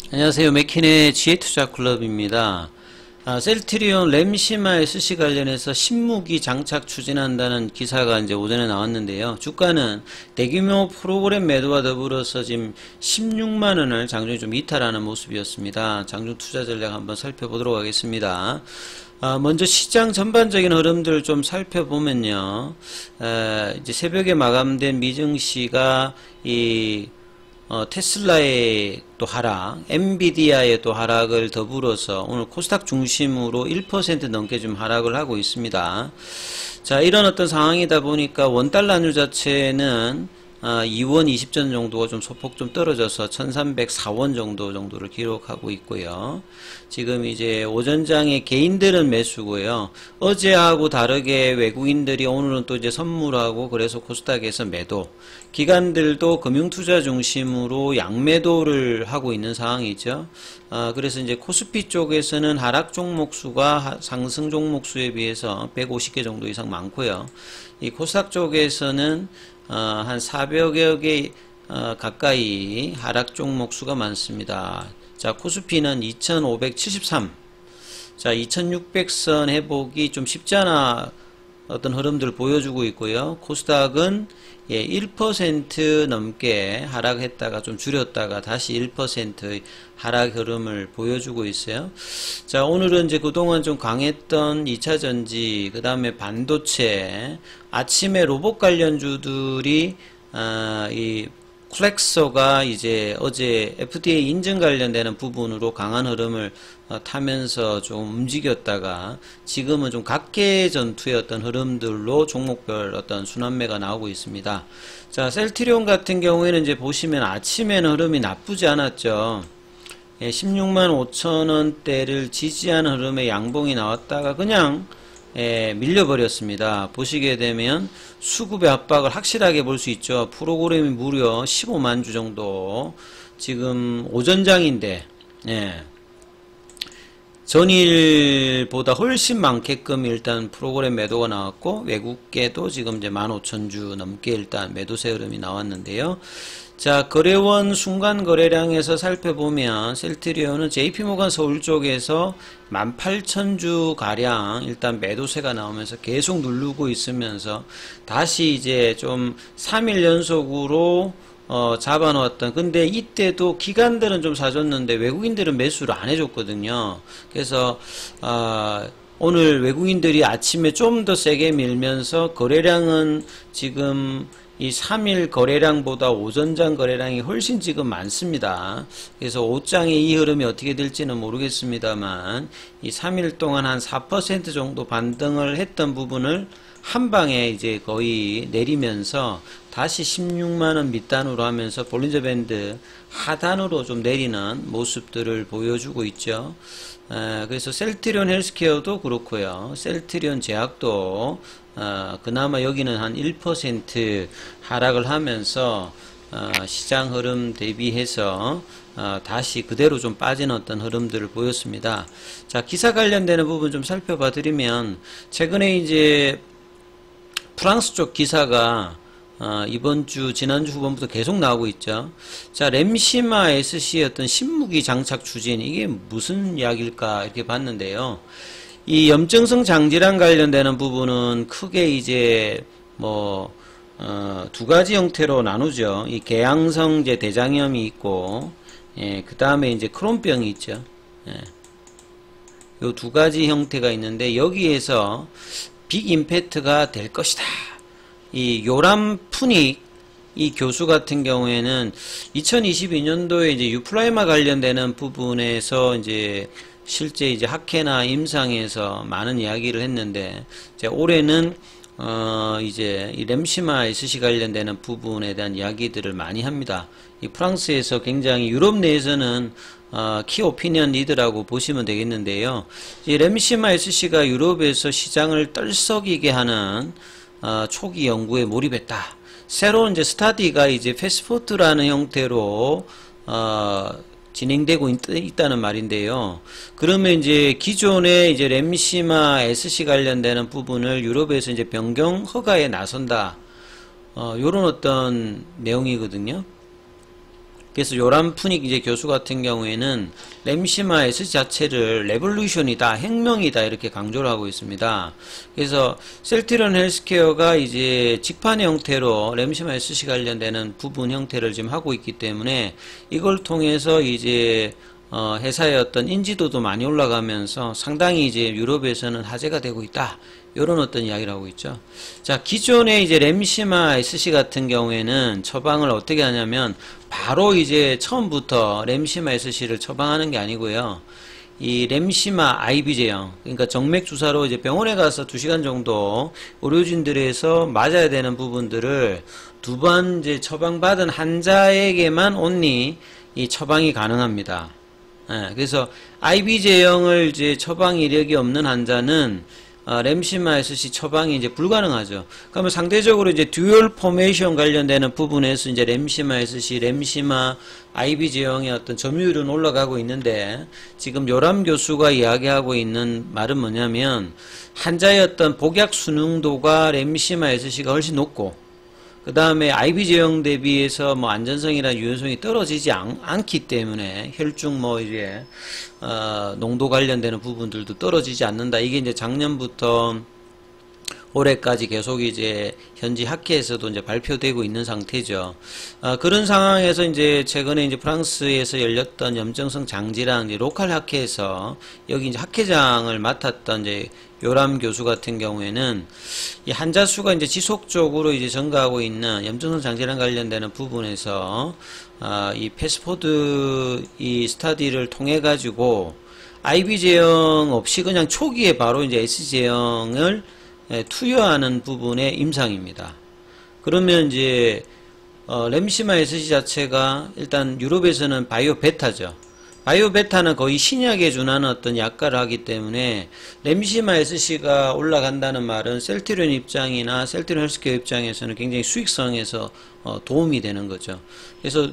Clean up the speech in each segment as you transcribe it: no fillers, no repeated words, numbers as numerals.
안녕하세요. 맥킨의 지혜투자클럽입니다. 셀트리온 램시마 SC 관련해서 신무기 장착 추진한다는 기사가 이제 오전에 나왔는데요. 주가는 대규모 프로그램 매도와 더불어서 지금 16만원을 장중에 좀 이탈하는 모습이었습니다. 장중 투자 전략 한번 살펴보도록 하겠습니다. 먼저 시장 전반적인 흐름들을 좀 살펴보면요. 이제 새벽에 마감된 미증시가 테슬라의 또 하락, 엔비디아의 또 하락을 더불어서 오늘 코스닥 중심으로 1% 넘게 좀 하락을 하고 있습니다. 자, 이런 어떤 상황이다 보니까 원달러율 자체는 2원 20전 정도가 좀 소폭 좀 떨어져서 1304원 정도를 기록하고 있고요. 지금 이제 오전장에 개인들은 매수고요. 어제하고 다르게 외국인들이 오늘은 또 이제 선물하고 그래서 코스닥에서 매도. 기관들도 금융투자 중심으로 양매도를 하고 있는 상황이죠. 그래서 이제 코스피 쪽에서는 하락 종목 수가 상승 종목 수에 비해서 150개 정도 이상 많고요. 이 코스닥 쪽에서는 한 400여 개 가까이 하락 종목 수가 많습니다. 자, 코스피는 2573. 자, 2600선 회복이 좀 쉽지 않아 어떤 흐름들을 보여주고 있고요. 코스닥은 1% 넘게 하락했다가 좀 줄였다가 다시 1% 하락 흐름을 보여주고 있어요. 자, 오늘은 이제 그동안 좀 강했던 2차전지, 그 다음에 반도체, 아침에 로봇 관련주들이, 이 클렉서가 이제 어제 FDA 인증 관련되는 부분으로 강한 흐름을 타면서 좀 움직였다가 지금은 좀 각계 전투의 어떤 흐름들로 종목별 어떤 순환매가 나오고 있습니다. 자, 셀트리온 같은 경우에는 이제 보시면 아침에는 흐름이 나쁘지 않았죠. 16만 5천원대를 지지하는 흐름의 양봉이 나왔다가 그냥 밀려버렸습니다. 보시게 되면 수급의 압박을 확실하게 볼 수 있죠. 프로그램이 무려 15만 주 정도 지금 오전장인데 전일보다 훨씬 많게끔 일단 프로그램 매도가 나왔고 외국계도 지금 이제 15,000주 넘게 일단 매도세 흐름이 나왔는데요. 자, 거래원 순간 거래량에서 살펴보면 셀트리온은 JP모간 서울 쪽에서 18,000주 가량 일단 매도세가 나오면서 계속 누르고 있으면서 다시 이제 좀 3일 연속으로 잡아놓았던, 근데 이때도 기관들은 좀 사줬는데 외국인들은 매수를 안 해줬거든요. 그래서 오늘 외국인들이 아침에 좀 더 세게 밀면서 거래량은 지금 이 3일 거래량보다 오전장 거래량이 훨씬 지금 많습니다. 그래서 오장의 이 흐름이 어떻게 될지는 모르겠습니다만 이 3일 동안 한 4% 정도 반등을 했던 부분을 한 방에 이제 거의 내리면서 다시 16만원 밑단으로 하면서 볼린저 밴드 하단으로 좀 내리는 모습들을 보여주고 있죠. 그래서 셀트리온 헬스케어도 그렇고요. 셀트리온 제약도 그나마 여기는 한 1% 하락을 하면서 시장 흐름 대비해서 다시 그대로 좀 빠진 어떤 흐름들을 보였습니다. 자, 기사 관련되는 부분 좀 살펴봐 드리면 최근에 이제 프랑스 쪽 기사가 이번 주, 지난주 후반부터 계속 나오고 있죠. 자, 램시마 SC의 어떤 신무기 장착 추진, 이게 무슨 이야기일까 이렇게 봤는데요. 이 염증성 장질환 관련되는 부분은 크게 이제 두 가지 형태로 나누죠. 이 개양성제 대장염이 있고, 그 다음에 이제 크론병이 있죠. 요 두 가지 형태가 있는데 여기에서 빅 임팩트가 될 것이다. 이 요람 푸닉 이 교수 같은 경우에는 2022년도에 이제 유플라이마 관련되는 부분에서 이제 실제 이제 학회나 임상에서 많은 이야기를 했는데, 이제 올해는 이제 이 램시마 SC 관련되는 부분에 대한 이야기들을 많이 합니다. 이 프랑스에서 굉장히 유럽 내에서는 키 오피니언 리더라고 보시면 되겠는데요. 이 램시마 SC가 유럽에서 시장을 떨썩이게 하는 초기 연구에 몰입했다. 새로운 이제 스타디가 이제 패스포트라는 형태로 진행되고 있다는 말인데요. 그러면 이제 기존의 이제 램시마 SC 관련되는 부분을 유럽에서 이제 변경 허가에 나선다. 요런 어떤 내용이거든요. 그래서 요람 푸닉 이제 교수 같은 경우에는 램시마 SC 자체를 레볼루션이다, 혁명이다 이렇게 강조를 하고 있습니다. 그래서 셀트리온 헬스케어가 이제 직판 형태로 램시마 SC 관련되는 부분 형태를 지금 하고 있기 때문에 이걸 통해서 이제 회사의 어떤 인지도도 많이 올라가면서 상당히 이제 유럽에서는 화제가 되고 있다. 이런 어떤 이야기를 하고 있죠. 자, 기존의 이제 램시마 SC 같은 경우에는 처방을 어떻게 하냐면 바로 이제 처음부터 램시마 SC를 처방하는 게 아니고요. 이 램시마 IV 제형, 그러니까 정맥 주사로 이제 병원에 가서 2시간 정도 의료진들에서 맞아야 되는 부분들을 2번 이제 처방받은 환자에게만 온리 이 처방이 가능합니다. 예, 그래서 IV 제형을 이제 처방 이력이 없는 환자는 램시마 SC 처방이 이제 불가능하죠. 그러면 상대적으로 이제 듀얼 포메이션 관련되는 부분에서 이제 램시마 SC, 램시마 IV 제형의 어떤 점유율은 올라가고 있는데 지금 요람 교수가 이야기하고 있는 말은 뭐냐면 환자의 어떤 복약 순응도가 램시마 SC가 훨씬 높고 그 다음에 IV 제형 대비해서 뭐 안전성이나 유연성이 떨어지지 않기 때문에 혈중 뭐 이제 농도 관련되는 부분들도 떨어지지 않는다. 이게 이제 작년부터 올해까지 계속 이제 현지 학회에서도 이제 발표되고 있는 상태죠. 그런 상황에서 이제 최근에 이제 프랑스에서 열렸던 염증성 장질환 이제 로컬 학회에서 여기 이제 학회장을 맡았던 이제 요람 교수 같은 경우에는 이 환자 수가 이제 지속적으로 이제 증가하고 있는 염증성 장질환 관련되는 부분에서 이 패스포드 이 스터디를 통해 가지고 IV 제형 없이 그냥 초기에 바로 이제 S 제형을 투여하는 부분의 임상입니다. 그러면 이제 램시마 SC 자체가 일단 유럽에서는 바이오 베타죠. 바이오 베타는 거의 신약에 준하는 어떤 약가를 하기 때문에 램시마 SC가 올라간다는 말은 셀트리온 입장이나 셀트리온 헬스케어 입장에서는 굉장히 수익성에서 도움이 되는 거죠. 그래서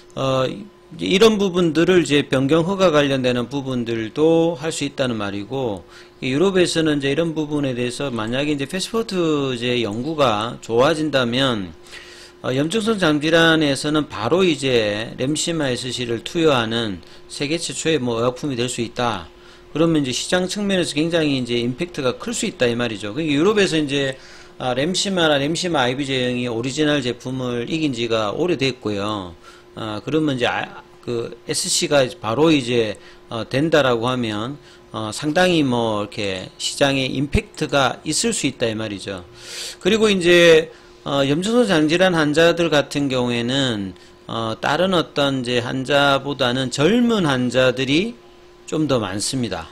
이런 부분들을 이제 변경 허가 관련되는 부분들도 할 수 있다는 말이고, 유럽에서는 이제 이런 부분에 대해서 만약에 이제 패스포드 이제 연구가 좋아진다면 염증성 장질환에서는 바로 이제 램시마 SC를 투여하는 세계 최초의 뭐 의약품이 될 수 있다. 그러면 이제 시장 측면에서 굉장히 이제 임팩트가 클 수 있다 이 말이죠. 그러니까 유럽에서 이제 램시마나 램시마 IV 제형이 오리지널 제품을 이긴 지가 오래됐고요. 그러면 이제 그 SC가 바로 이제 된다라고 하면 상당히 뭐 이렇게 시장에 임팩트가 있을 수 있다 이 말이죠. 그리고 이제 염증성 장질환 환자들 같은 경우에는 다른 어떤 이제 환자보다는 젊은 환자들이 좀 더 많습니다.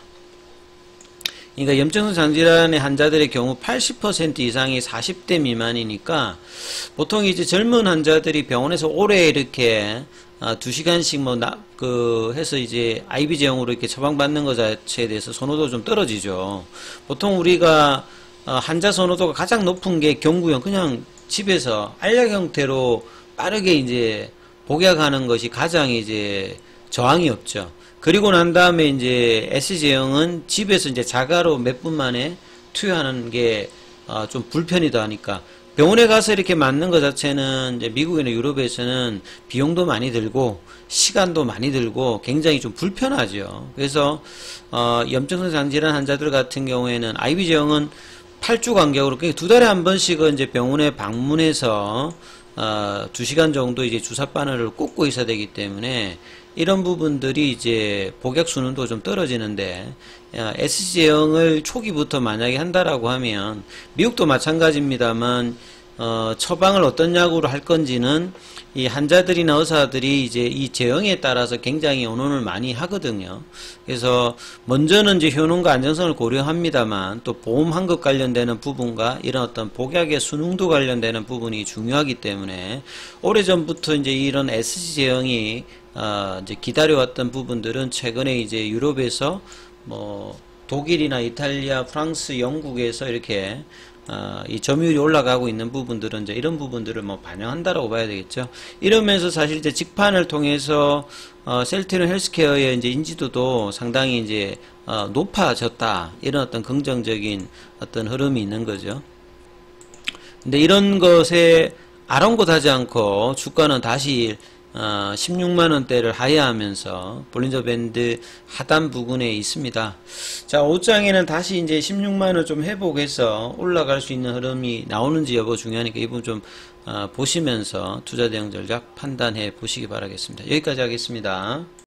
그러니까 염증성 장질환의 환자들의 경우 80% 이상이 40대 미만이니까 보통 이제 젊은 환자들이 병원에서 오래 이렇게 2시간씩 해서 이제 IV 제형으로 이렇게 처방받는 것 자체에 대해서 선호도가 좀 떨어지죠. 보통 우리가 환자 선호도가 가장 높은 게 경구형, 그냥 집에서 알약 형태로 빠르게 이제 복약하는 것이 가장 이제 저항이 없죠. 그리고 난 다음에 이제 S제형은 집에서 이제 자가로 몇 분 만에 투여하는 게 좀 불편이다 하니까 병원에 가서 이렇게 맞는 것 자체는 이제 미국이나 유럽에서는 비용도 많이 들고 시간도 많이 들고 굉장히 좀 불편하죠. 그래서 염증성 장질환 환자들 같은 경우에는 IV 제형은 8주 간격으로 2달에 한 번씩은 이제 병원에 방문해서 2시간 정도 이제 주사 바늘을 꽂고 있어야 되기 때문에 이런 부분들이 이제 복약 수능도 좀 떨어지는데 SC제형을 초기부터 만약에 한다라고 하면 미국도 마찬가지입니다만 처방을 어떤 약으로 할 건지는 이 환자들이나 의사들이 이제 이 제형에 따라서 굉장히 의논을 많이 하거든요. 그래서 먼저는 이제 효능과 안정성을 고려합니다만 또 보험 환급 관련되는 부분과 이런 어떤 복약의 순응도 관련되는 부분이 중요하기 때문에 오래전부터 이제 이런 SC 제형이 이제 기다려왔던 부분들은 최근에 이제 유럽에서 뭐 독일이나 이탈리아, 프랑스, 영국에서 이렇게 이 점유율이 올라가고 있는 부분들은 이제 이런 부분들을 뭐 반영한다라고 봐야 되겠죠. 이러면서 사실 이제 직판을 통해서 셀트리온 헬스케어의 이제 인지도도 상당히 이제 높아졌다. 이런 어떤 긍정적인 어떤 흐름이 있는 거죠. 근데 이런 것에 아랑곳하지 않고 주가는 다시 16만원대를 하회하면서 볼린저 밴드 하단 부근에 있습니다. 자, 5장에는 다시 이제 16만원 좀 회복해서 올라갈 수 있는 흐름이 나오는지 여부 중요하니까 이 부분 좀 보시면서 투자 대응 전략 판단해 보시기 바라겠습니다. 여기까지 하겠습니다.